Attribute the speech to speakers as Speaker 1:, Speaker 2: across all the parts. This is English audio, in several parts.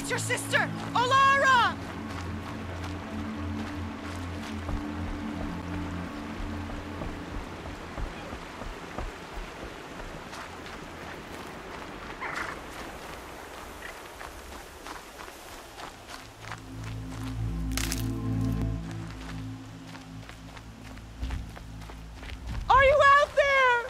Speaker 1: It's your sister, Olara! Are you out there?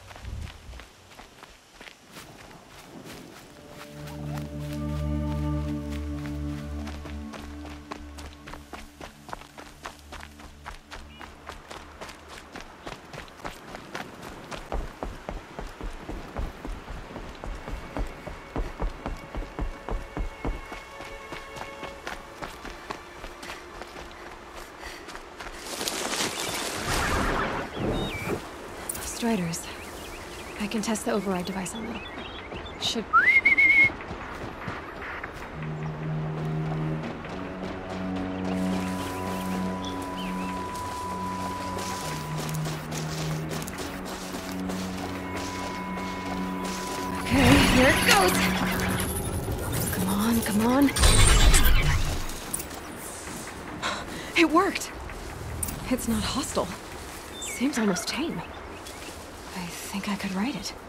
Speaker 2: Striders. I can test the override device on them. Should... Okay, here it goes! Come on, come on. It worked! It's not hostile. Seems almost tame. I think I could write it.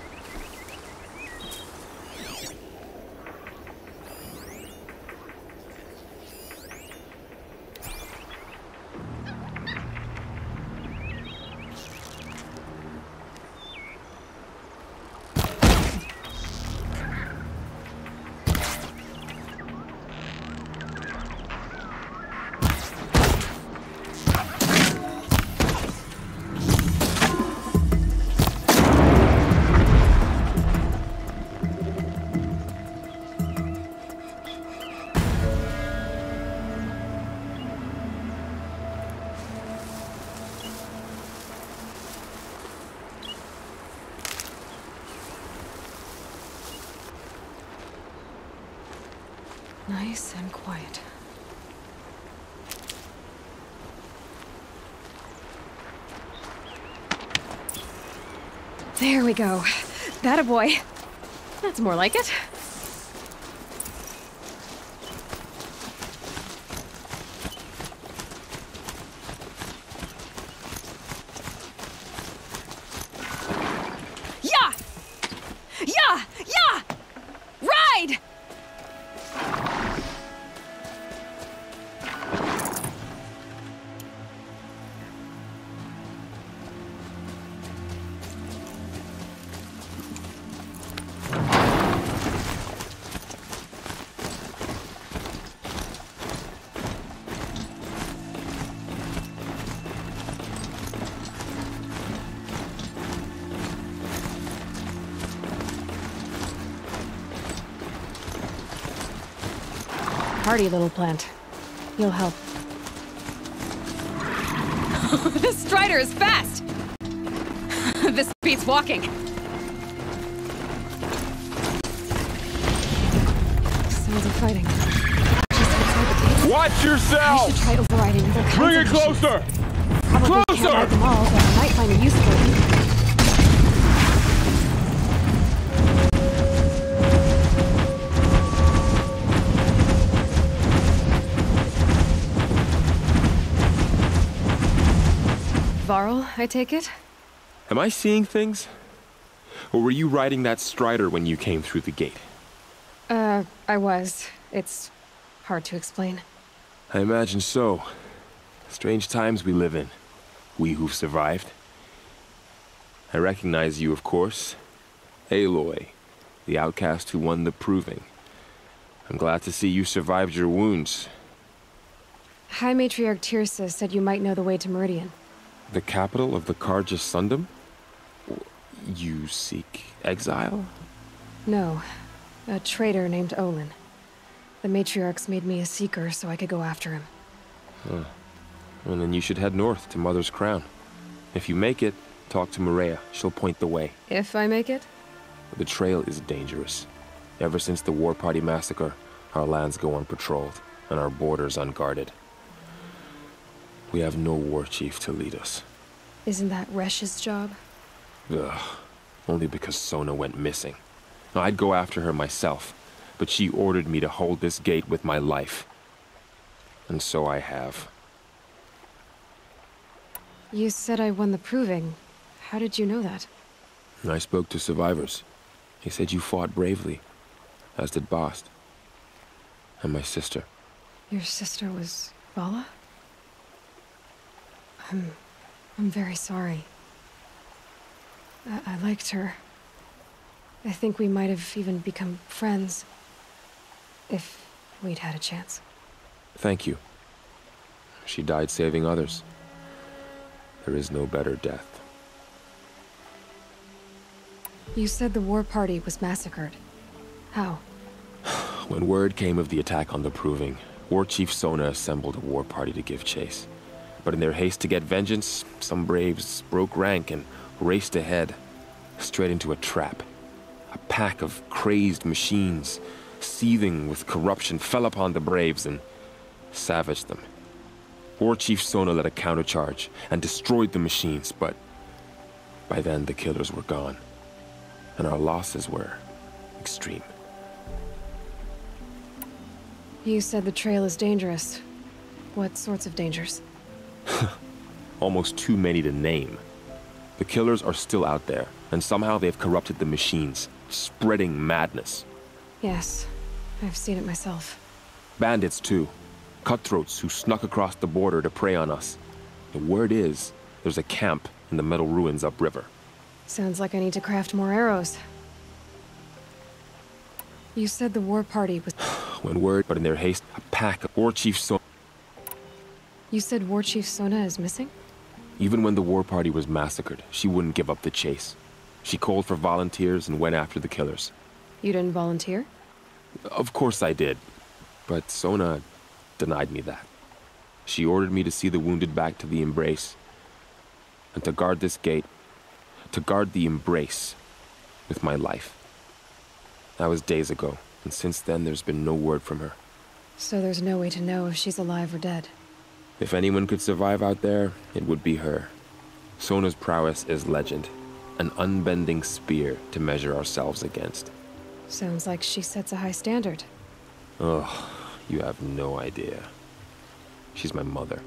Speaker 2: Nice and quiet. There we go. That a boy. That's more like it. Yeah! Yeah! Yeah! Ride! Hardy little plant. You'll help. This Strider is fast! This beats walking. Sounds of fighting. Just outside the gate.
Speaker 3: Watch yourself!
Speaker 2: I should try overriding other kinds
Speaker 3: Bring it
Speaker 2: of
Speaker 3: closer!
Speaker 2: machines. Probably
Speaker 3: Closer!
Speaker 2: can't ride them all, but I might find a use for them. Varl, I take it?
Speaker 3: Am I seeing things? Or were you riding that Strider when you came through the gate?
Speaker 2: I was. It's hard to explain.
Speaker 3: I imagine so. Strange times we live in. We who've survived. I recognize you, of course. Aloy, the outcast who won the proving. I'm glad to see you survived your wounds.
Speaker 2: High Matriarch Tirsa said you might know the way to Meridian.
Speaker 3: The capital of the Carja Sundom? You seek exile?
Speaker 2: No. A traitor named Olin. The Matriarchs made me a seeker so I could go after him.
Speaker 3: Huh. And then you should head north to Mother's Crown. If you make it, talk to Maria. She'll point the way.
Speaker 2: If I make it?
Speaker 3: The trail is dangerous. Ever since the War Party massacre, our lands go unpatrolled, and our borders unguarded. We have no war chief to lead us.
Speaker 2: Isn't that Resh's job?
Speaker 3: Ugh. Only because Sona went missing. I'd go after her myself, but she ordered me to hold this gate with my life. And so I have.
Speaker 2: You said I won the proving. How did you know that?
Speaker 3: I spoke to survivors. They said you fought bravely, as did Bast. And my sister.
Speaker 2: Your sister was Vala? I'm very sorry. I liked her. I think we might have even become friends. If we'd had a chance.
Speaker 3: Thank you. She died saving others. There is no better death.
Speaker 2: You said the war party was massacred. How?
Speaker 3: When word came of the attack on the Proving, War Chief Sona assembled a war party to give chase. But in their haste to get vengeance, some braves broke rank and raced ahead, straight into a trap. A pack of crazed machines, seething with corruption, fell upon the braves and savaged them. War Chief Sona led a countercharge and destroyed the machines, but by then the killers were gone, and our losses were extreme.
Speaker 2: You said the trail is dangerous. What sorts of dangers?
Speaker 3: Almost too many to name. The killers are still out there, and somehow they've corrupted the machines, spreading madness.
Speaker 2: Yes, I've seen it myself.
Speaker 3: Bandits, too. Cutthroats who snuck across the border to prey on us. The word is, there's a camp in the metal ruins upriver.
Speaker 2: Sounds like I need to craft more arrows. You said the war party was...
Speaker 3: But in their haste, a pack of War Chief Sona...
Speaker 2: You said War Chief Sona is missing?
Speaker 3: Even when the war party was massacred, she wouldn't give up the chase. She called for volunteers and went after the killers.
Speaker 2: You didn't volunteer?
Speaker 3: Of course I did. But Sona denied me that. She ordered me to see the wounded back to the Embrace. And to guard this gate. To guard the Embrace. With my life. That was days ago, and since then there's been no word from her.
Speaker 2: So there's no way to know if she's alive or dead?
Speaker 3: If anyone could survive out there, it would be her. Sona's prowess is legend. An unbending spear to measure ourselves against.
Speaker 2: Sounds like she sets a high standard.
Speaker 3: Ugh, you have no idea. She's my mother.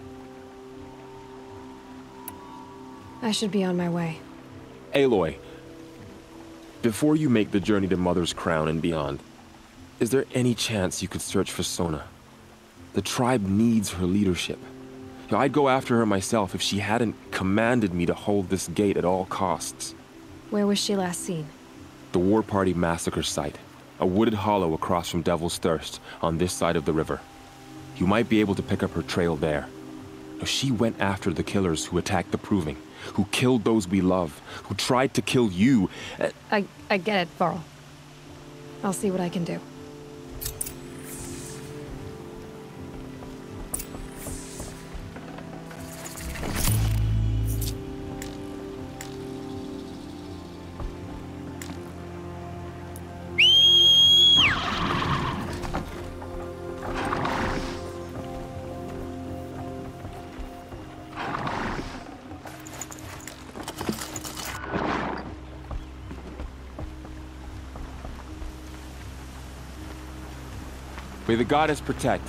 Speaker 2: I should be on my way.
Speaker 3: Aloy, before you make the journey to Mother's Crown and beyond, is there any chance you could search for Sona? The tribe needs her leadership. I'd go after her myself if she hadn't commanded me to hold this gate at all costs.
Speaker 2: Where was she last seen?
Speaker 3: The War Party massacre site. A wooded hollow across from Devil's Thirst, on this side of the river. You might be able to pick up her trail there. Now, she went after the killers who attacked the Proving, who killed those we love, who tried to kill you.
Speaker 2: I get it, Varl. I'll see what I can do.
Speaker 3: May the goddess protect.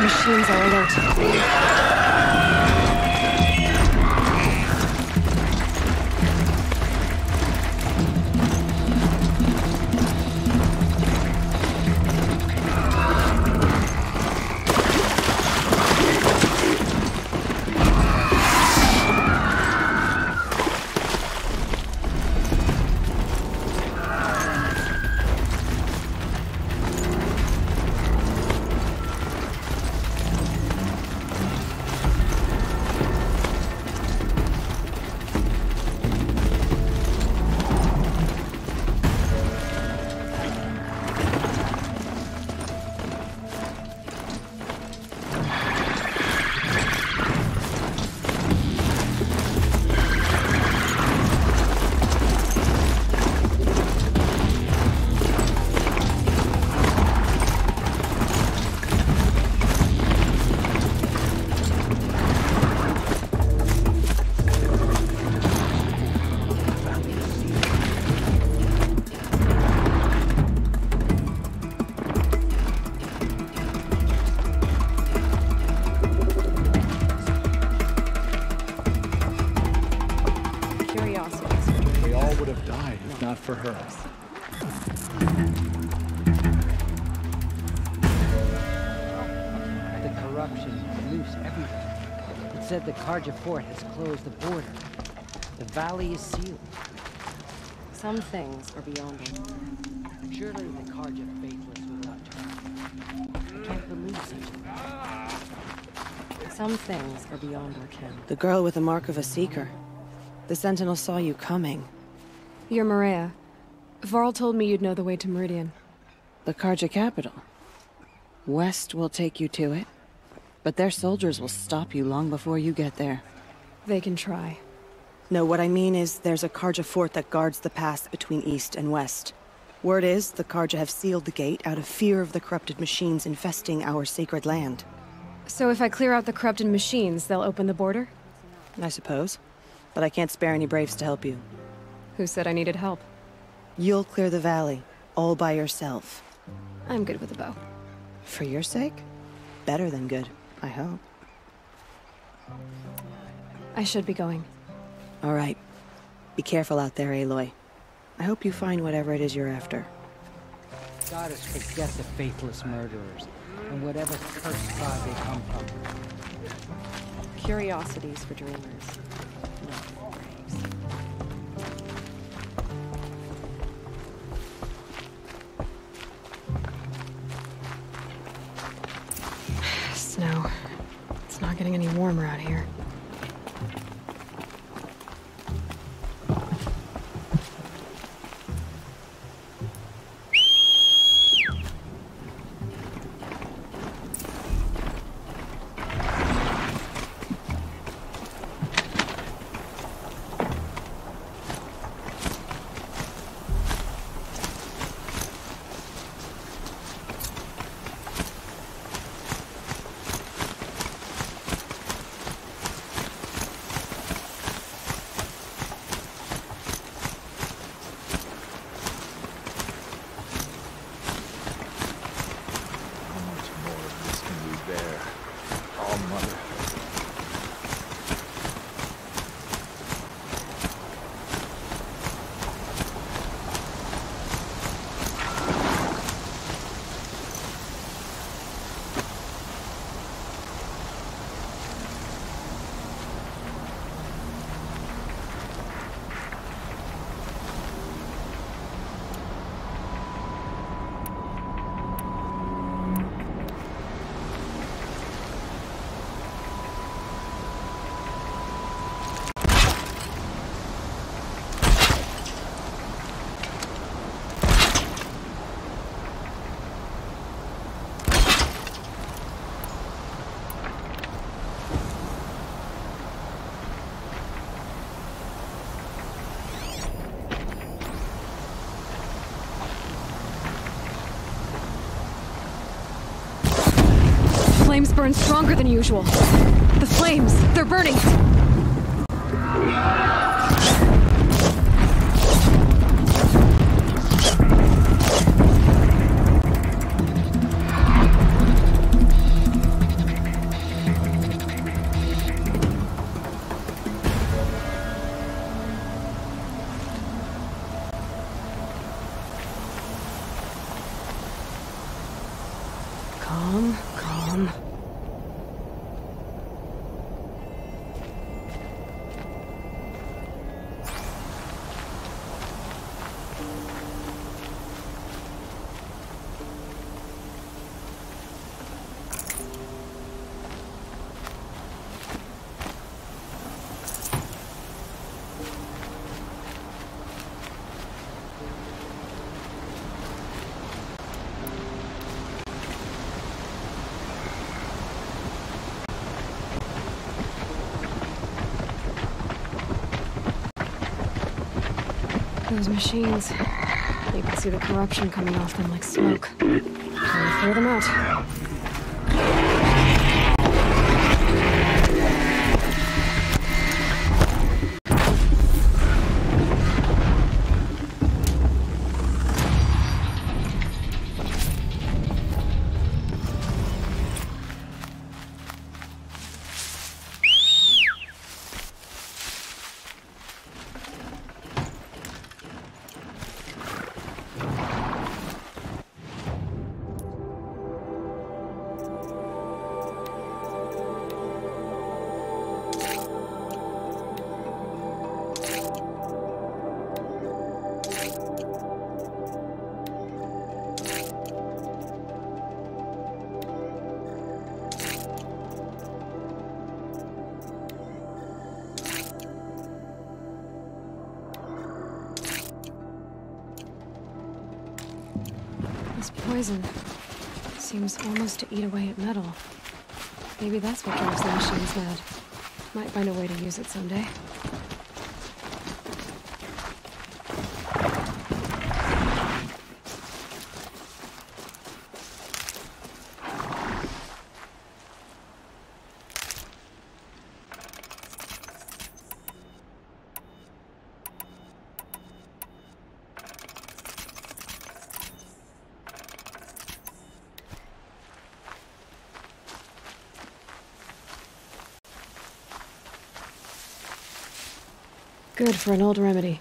Speaker 2: Machines are alert.
Speaker 4: For her.
Speaker 5: The corruption is loose everywhere. It said the Carja fort has closed the border. The valley is sealed.
Speaker 2: Some things are beyond us.
Speaker 5: Surely the Carja faithless will not turn. I can't believe such a thing.
Speaker 2: Some things are beyond our ken.
Speaker 6: The girl with the mark of a seeker. The Sentinel saw you coming.
Speaker 2: You're Maria. Varl told me you'd know the way to Meridian.
Speaker 6: The Carja capital. West will take you to it, but their soldiers will stop you long before you get there.
Speaker 2: They can try.
Speaker 6: No, what I mean is there's a Carja fort that guards the pass between East and West. Word is, the Carja have sealed the gate out of fear of the corrupted machines infesting our sacred land.
Speaker 2: So if I clear out the corrupted machines, they'll open the border?
Speaker 6: I suppose. But I can't spare any braves to help you.
Speaker 2: Who said I needed help?
Speaker 6: You'll clear the valley, all by yourself.
Speaker 2: I'm good with a bow.
Speaker 6: For your sake? Better than good, I hope.
Speaker 2: I should be going.
Speaker 6: All right. Be careful out there, Aloy. I hope you find whatever it is you're after.
Speaker 5: Goddess forget the faithless murderers, and whatever cursed god they come from.
Speaker 2: Curiosities for dreamers, not braves. Snow. It's not getting any warmer out here. Flames burn stronger than usual. The flames, they're burning! Calm, calm. Those machines. You can see the corruption coming off them like smoke. Time to throw them out. This poison seems almost to eat away at metal. Maybe that's what drives the machines mad. Might find a way to use it someday. Good for an old remedy.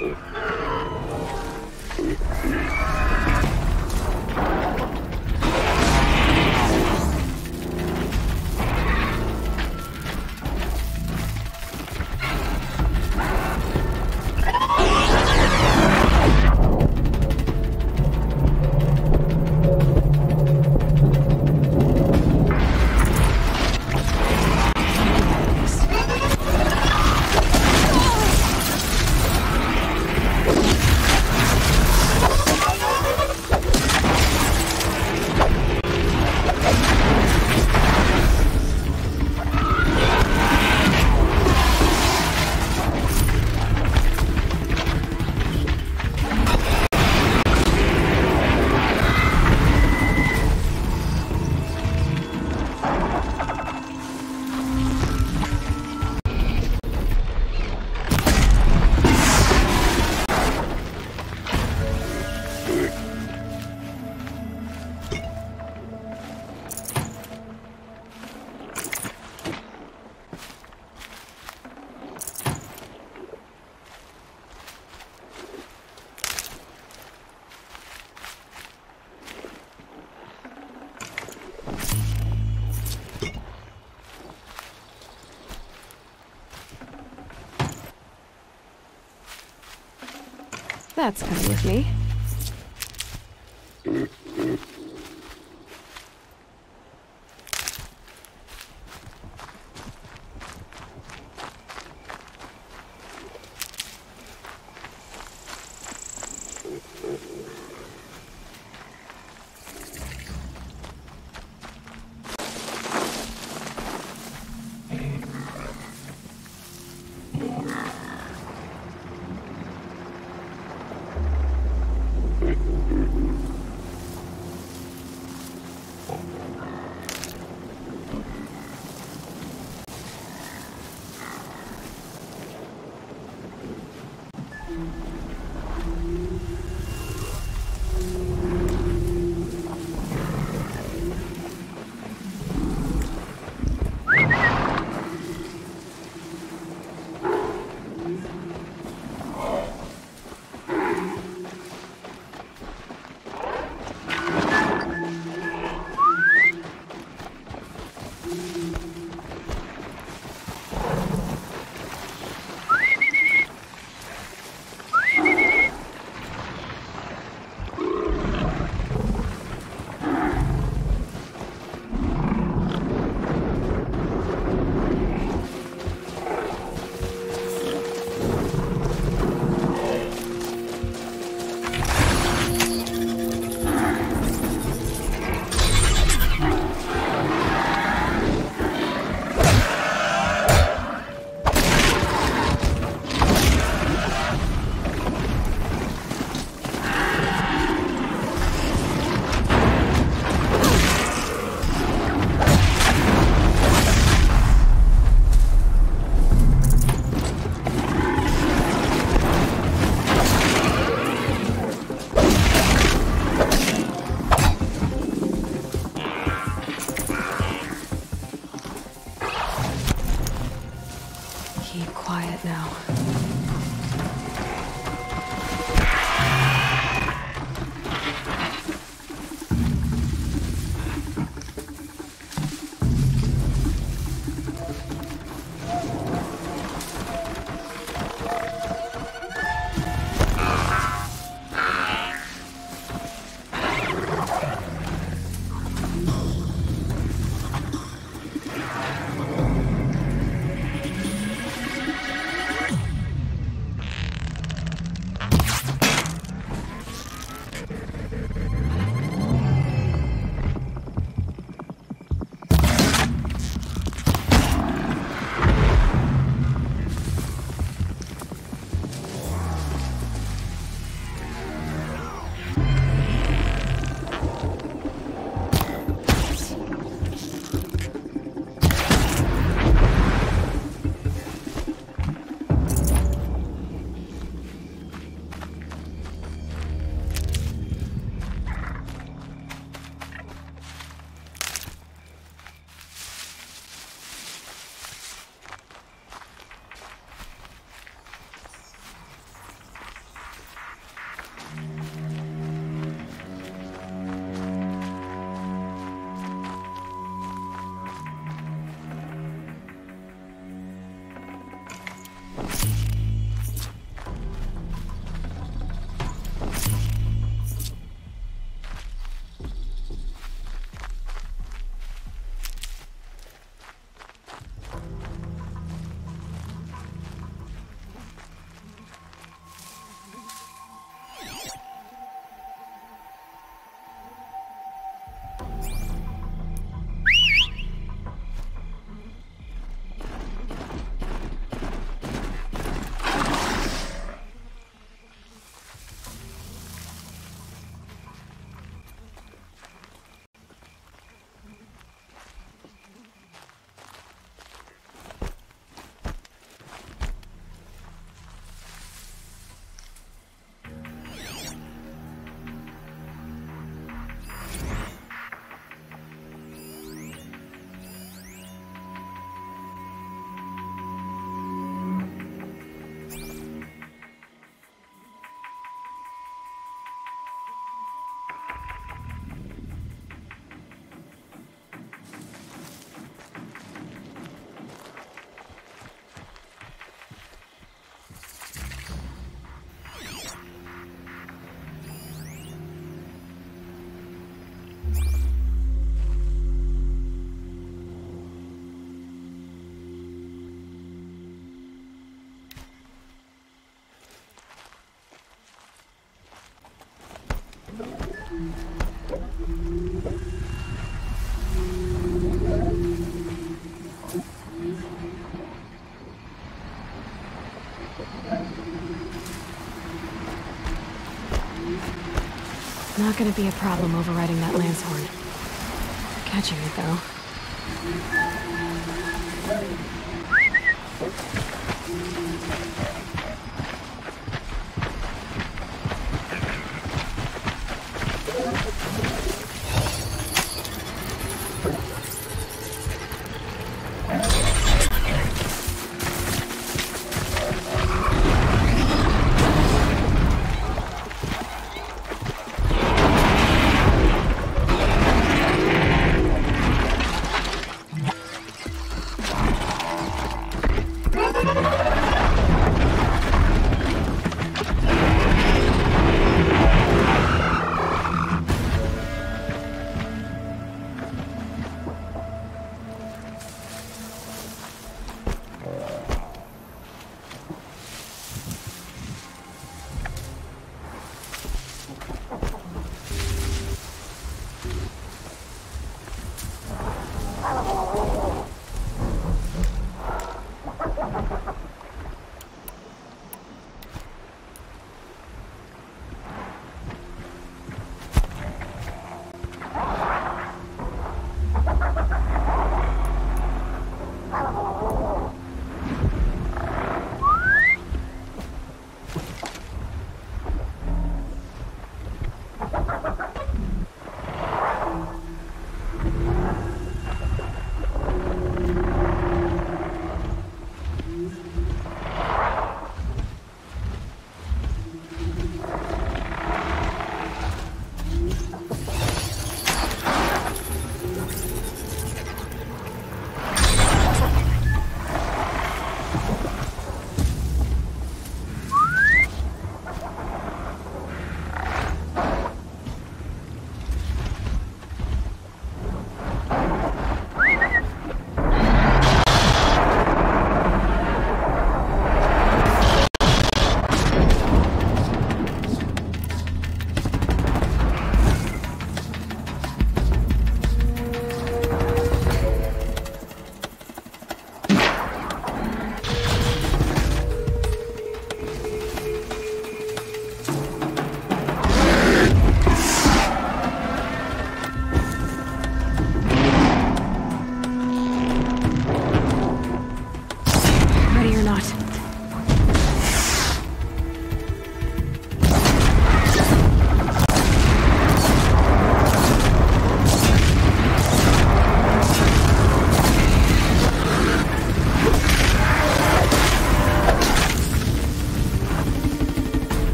Speaker 2: That's kind with me. Not gonna be a problem overriding that lance horn. Catching it, though.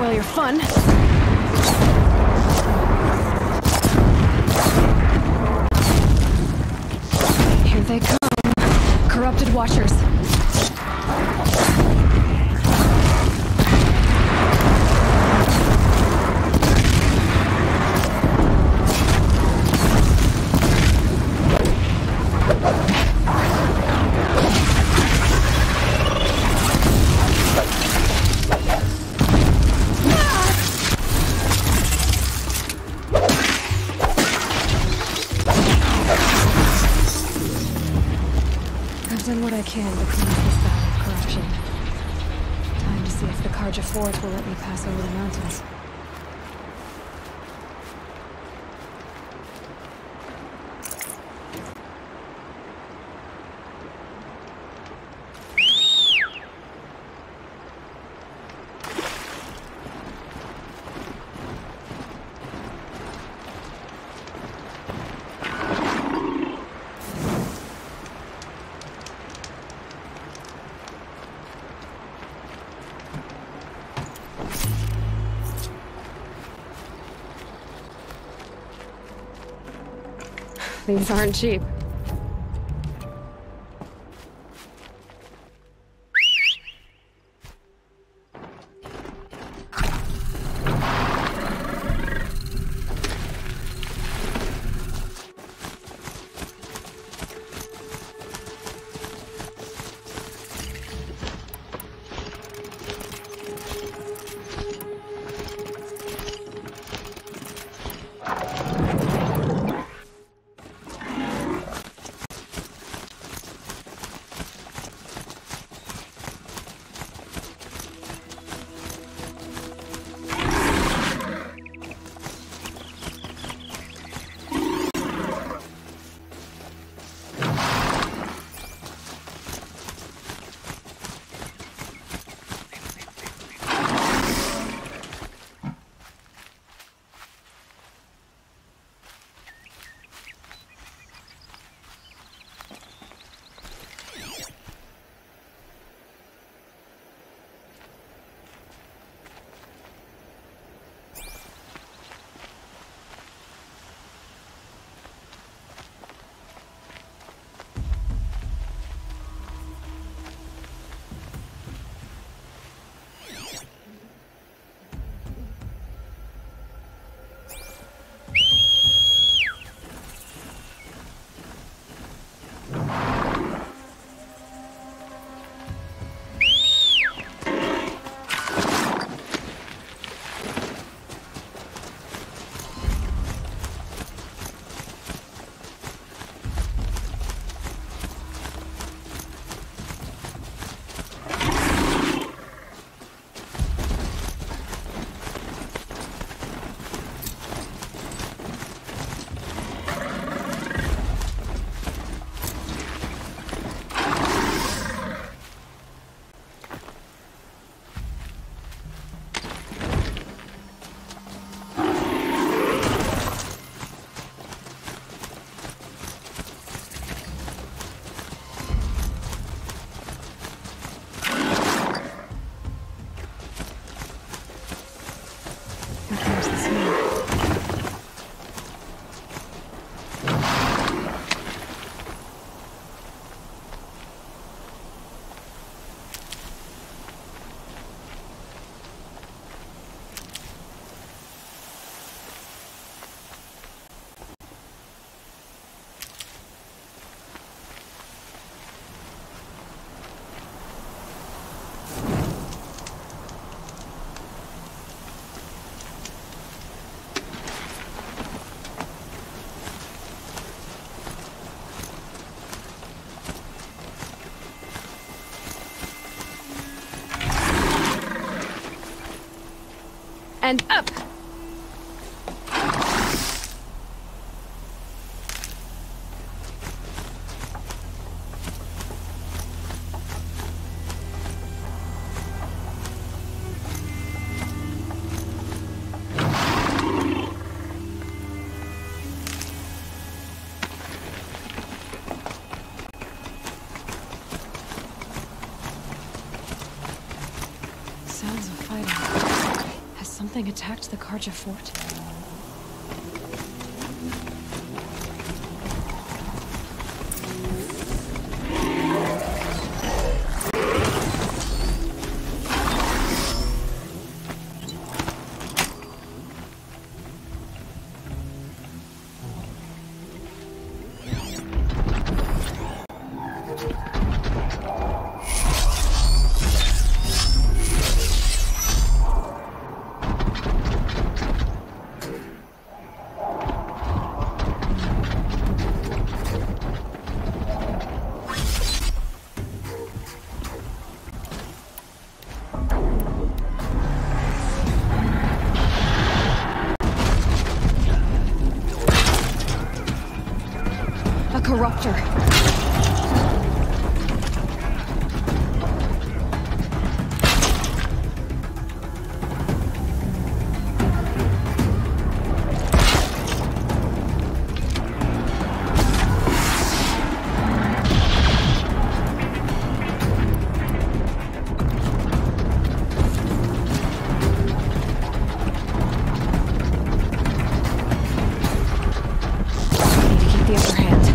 Speaker 2: spoil your fun. Here they come. Corrupted Watchers. I've done what I can to clean up this battle of corruption. Time to see if the Carja fort will let me pass over the mountains. These aren't cheap. And up! Sounds of fighting. Something attacked the Carja fort. Corruptor. Need to keep the upper hand.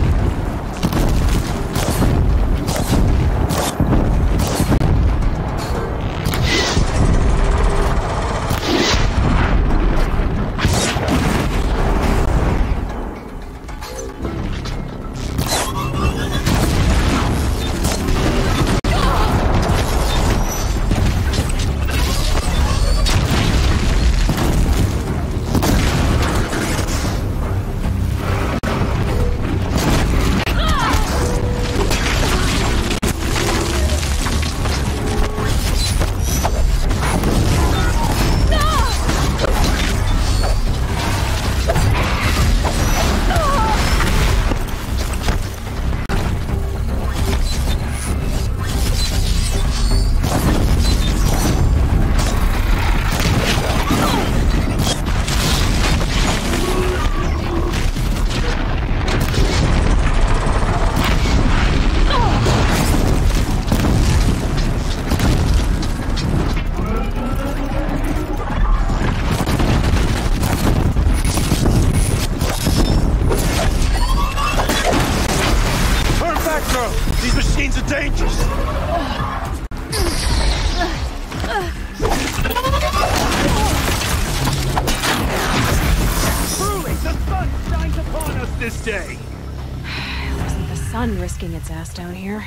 Speaker 7: These machines are dangerous! Truly, the sun shines upon us this day!
Speaker 2: It wasn't the sun risking its ass down here.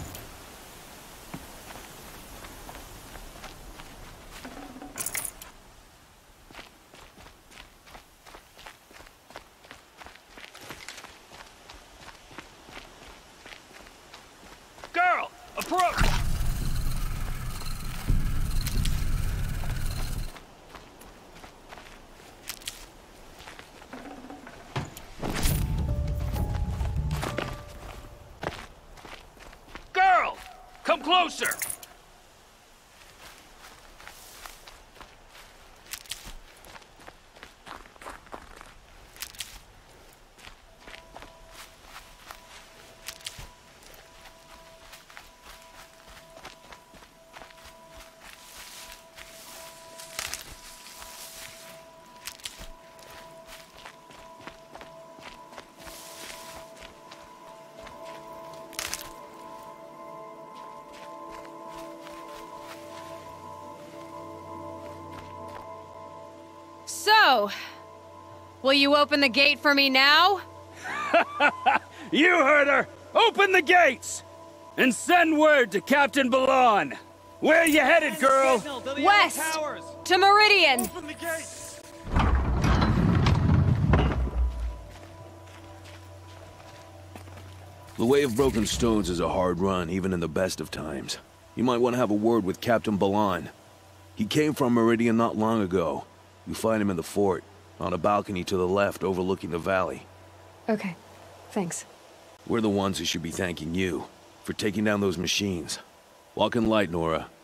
Speaker 7: Girl, approach! Girl, come closer!
Speaker 2: So, will you open the gate for me now?
Speaker 7: You heard her! Open the gates! And send word to Captain Balan! Where you headed, girl?
Speaker 2: West! To Meridian!
Speaker 7: Open the gates!
Speaker 8: The Way of Broken Stones is a hard run, even in the best of times. You might want to have a word with Captain Balan. He came from Meridian not long ago. You find him in the fort, on a balcony to the left overlooking the valley.
Speaker 2: Okay, thanks.
Speaker 8: We're the ones who should be thanking you for taking down those machines. Walk in light, Nora.